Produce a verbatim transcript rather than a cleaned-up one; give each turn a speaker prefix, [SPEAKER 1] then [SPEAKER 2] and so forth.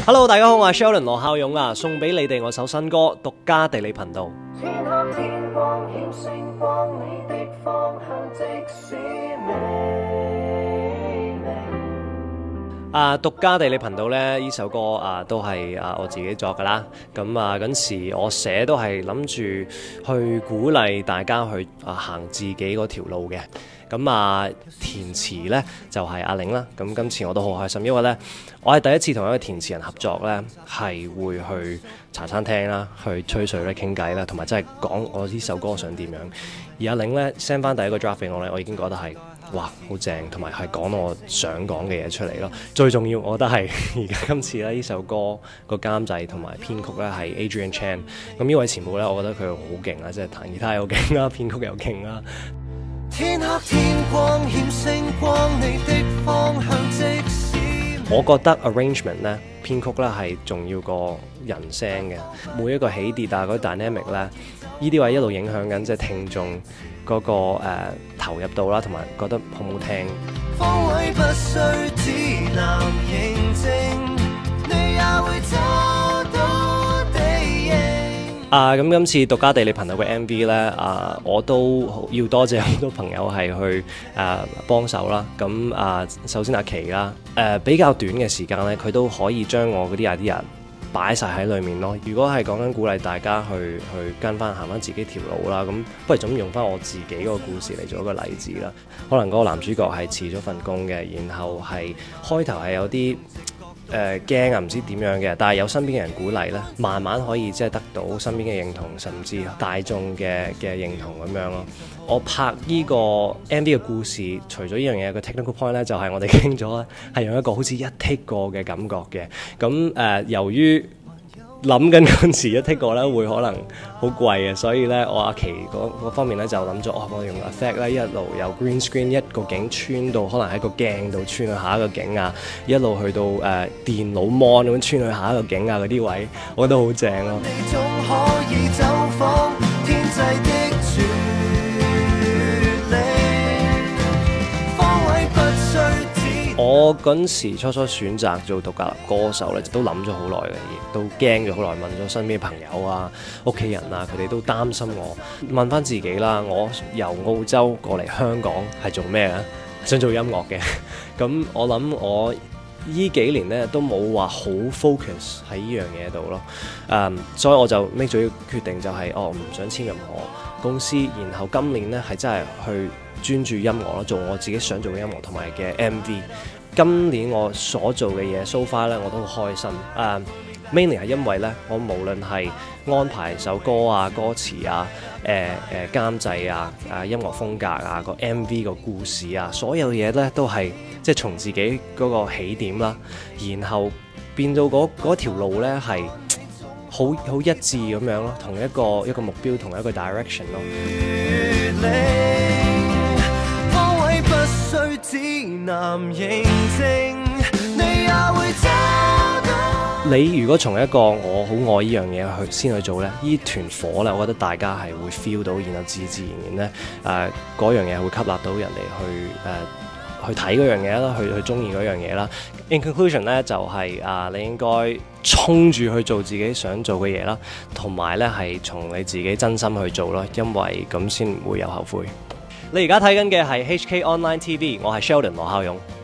[SPEAKER 1] Hello， 大家好，我係 Sheldon 羅孝勇啊，送俾你哋我首新歌《獨家地理頻道》。天黑天光險星光，你的方向即使啊，獨家地理頻道咧，呢首歌啊都係啊我自己作噶啦。咁啊嗰時我寫都係諗住去鼓勵大家去啊行自己嗰條路嘅。咁啊填詞咧就係、是、阿玲啦。咁今次我都好開心，因為咧我係第一次同一個填詞人合作咧，係會去茶餐廳啦，去吹水咧、傾偈啦，同埋真係講我呢首歌想點樣。而阿玲咧 send 翻第一個 draft 俾我咧，我已經覺得係哇好正，同埋係講我想講嘅嘢出嚟咯。最重要，我覺得係而家今次咧呢首歌個監製同埋編曲咧係 Adrian Chan。咁呢位前輩咧，我覺得佢好勁啊，即係彈吉他又勁啦，編曲又勁啦。天黑天光險星光，你的方向即使我覺得 arrangement 咧編曲咧係重要過人聲嘅，每一個起跌啊嗰啲 dynamic 咧，呢啲位一路影響緊即係聽眾嗰個誒、呃、投入度啦，同埋覺得好唔好聽。方位不需指南認證，你也會找到地形。啊，咁今次獨家地理頻道嘅 M V 咧，啊，我都要多謝好多朋友係去誒幫手啦。咁啊，首先阿琪啦，誒、啊、比較短嘅時間咧，佢都可以將我嗰啲 idea擺晒喺裏面咯。如果係講緊鼓勵大家去去跟翻行翻自己條路啦，咁不如就咁用翻我自己嗰個故事嚟做一個例子啦。可能嗰個男主角係辭咗份工嘅，然後係開頭係有啲誒驚啊，唔知點樣嘅，但係有身邊嘅人鼓勵咧，慢慢可以即係得到身邊嘅認同，甚至大眾嘅嘅認同咁樣咯。我拍呢個 M V 嘅故事，除咗呢樣嘢個 technical point 咧，就係我哋傾咗係用一個好似一 take 過嘅感覺嘅。咁誒、呃，由於諗緊嗰陣時一 take 過咧，會可能好貴嘅，所以咧我阿琪嗰方面咧就諗咗，哦，我用 effect 咧一路由 green screen 一個景穿到可能喺個鏡度穿去下一個景啊，一路去到誒、呃、電腦 mon 咁穿去下一個景啊嗰啲位，我覺得好正咯。你總可以走訪天際的我嗰陣時初初選擇做獨立歌手咧，都諗咗好耐嘅，亦都驚咗好耐，問咗身邊嘅朋友啊、屋企人啊，佢哋都擔心我。問翻自己啦，我由澳洲過嚟香港係做咩啊？想做音樂嘅。咁我諗我呢幾年咧都冇話好 focus 喺呢樣嘢度咯。誒、um，所以我就 make 咗決定，就係、是、哦唔想簽任何公司，然後今年咧係真係去專注音樂咯，做我自己想做嘅音樂同埋嘅 M V。今年我所做嘅嘢 so far 咧，我都好開心。誒、uh, mainly 係因為咧，我無論係安排首歌啊、歌詞啊、誒、呃、誒監製啊、誒音樂風格啊、個 M V 個故事啊，所有嘢咧都係即係從自己嗰個起點啦，然後變到嗰嗰條路咧係好好一致咁樣咯，同一個一個目標，同一個 direction 咯。你如果從一個我好愛呢樣嘢去先去做咧，呢團火咧，我覺得大家係會 feel 到，然後自自然然咧誒嗰樣嘢會吸納到人哋去誒、呃、去睇嗰樣嘢啦，去去中意嗰樣嘢啦。In conclusion 咧，就係、是、啊、呃，你應該衝住去做自己想做嘅嘢啦，同埋咧係從你自己真心去做咯，因為咁先唔會有後悔。你而家睇緊嘅係 H K Online T V， 我係 Sheldon 羅孝勇。